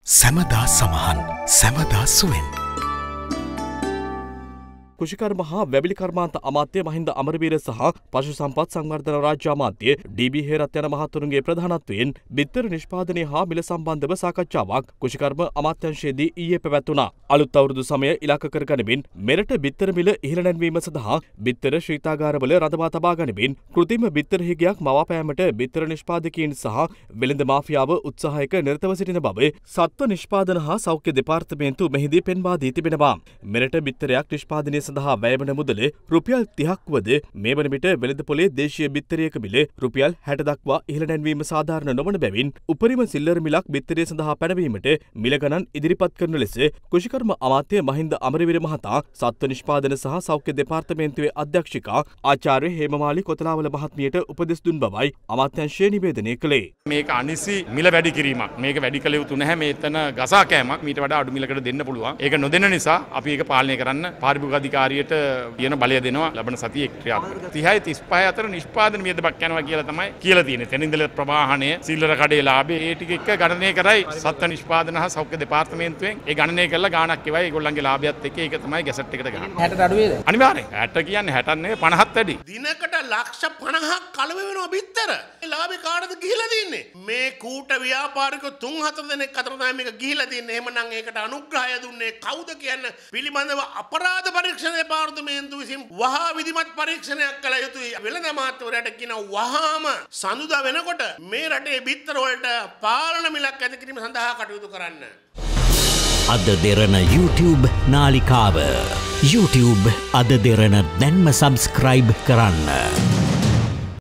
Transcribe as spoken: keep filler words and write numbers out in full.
සැමදා සමහන් සැමදා සුවෙන් කුෂිකර්ම හා වැවිලි කර්මාන්ත අමාත්‍ය මහින්ද අමරවීර සහ පශු සම්පත් සංවර්ධන රාජ්‍ය අමාත්‍ය ඩී.බී. හේරත් යන මහතුරුන්ගේ ප්‍රධානත්වයෙන් බිත්තර නිෂ්පාදනය හා මිල සම්බන්ධව සාකච්ඡාවක් කුෂිකර්ම අමාත්‍යාංශයේදී ඊයේ පැවැත්වුණා. අලුත් අවුරුදු සමය ඉලක්ක කර ගනිමින් මෙරට බිත්තර මිල ඉහළ නැංවීම සඳහා බිත්තර ශීතාගාරවල රඳවා තබා ගනිමින් කෘත්‍රිම බිත්තර හිගයක් මවා පෑමට බිත්තර නිෂ්පාදකයන් සහ වෙළඳ මාෆියාව උත්සාහයක නිරතව සිටින බව සත්ව නිෂ්පාදන හා සෞඛ්‍ය දෙපාර්තමේන්තුව මෙහිදී පෙන්වා දී තිබෙනවා. මෙරට බිත්තරයක් නිෂ්පාදනය සඳහා වැයවන මුදල රුපියල් තිහක් වද මේ වන විට වෙළඳ පොලේ දේශීය බිත්තරයක මිල රුපියල් හැට දක්වා ඉහළ නැංවීම සාධාරණ නොවන බැවින් උපරිම සිල්ලර මිලක් බිත්තරය සඳහා පැනවීමට මිල ගණන් ඉදිරිපත් කරන ලෙස කුෂිකර්ම අමාත්‍ය මහින්ද අමරවීර මහතා සත්ව නිෂ්පාදන සහ සෞඛ්‍ය දෙපාර්තමේන්තුවේ අධ්‍යක්ෂිකා ආචාර්ය හේමමාලි කොතලාවල මහත්මියට උපදෙස් දුන් බවයි අමාත්‍යාංශය නිවේදනය කළේ. මේක අනිසි මිල වැඩි කිරීමක්. මේක වැඩි කළ යුතු නැහැ. මේතන ගසා කෑමක් මීට වඩා අඩු මිලකට දෙන්න පුළුවන්. ඒක නොදෙන නිසා අපි ඒක පාලනය කරන්න පාරිභෝගික අධිකාරියට කියන බලය දෙනවා ලබන සතියේ ක්‍රියාත්මක. තිහයි තිස්පහයි අතර නිෂ්පාදන වියදමක් යනවා කියලා තමයි කියලා තියෙන්නේ. තනින්දල ප්‍රවාහණය, සිල්ලර කඩේ ලාභය ඒ ටික එක්ක ගණනය කරයි සත්ත්ව නිෂ්පාදන හා සෞඛ්‍ය දෙපාර්තමේන්තුවෙන් ඒ ගණනය කරලා ගාණක් එවයි ඒගොල්ලන්ගේ ලාභයත් එක්ක ඒක තමයි ගැසට් එකට ගහන්නේ. හැටට අඩු වේද? අනිවාර්යෙන්. හැට කියන්නේ හැටක් නෙවෙයි පනහක් වැඩි. දිනකට ලක්ෂ පනහක් කලව වෙනවා බිත්තර. ඒ ලාභේ කාටද ගිහිලා තින්නේ? මේ කූට ව්‍යාපාරික තුන් හතර දෙනෙක් අතර තමයි මේක ගිහිලා තින්නේ. එහෙමනම් ඒකට අනුග්‍රහය දුන්නේ කවුද කියන්න පිළිබඳව අපරාධ පරීක්ෂණ දෙපාර්තමේන්තුව විසින් වහා විධිමත් පරීක්ෂණයක් කළ යුතුයි. වෙළඳ අමාත්‍යවරයාට කියන වහාම සඳුදා වෙනකොට මේ රටේ බිත්තර වලට පාලන මිලක් ඇති කිරීම සඳහා කටයුතු කරන්න. අද දෙරණ YouTube නාලිකාව YouTube අද දෙරණ දැන්ම සබස්ක්‍රයිබ් කරන්න.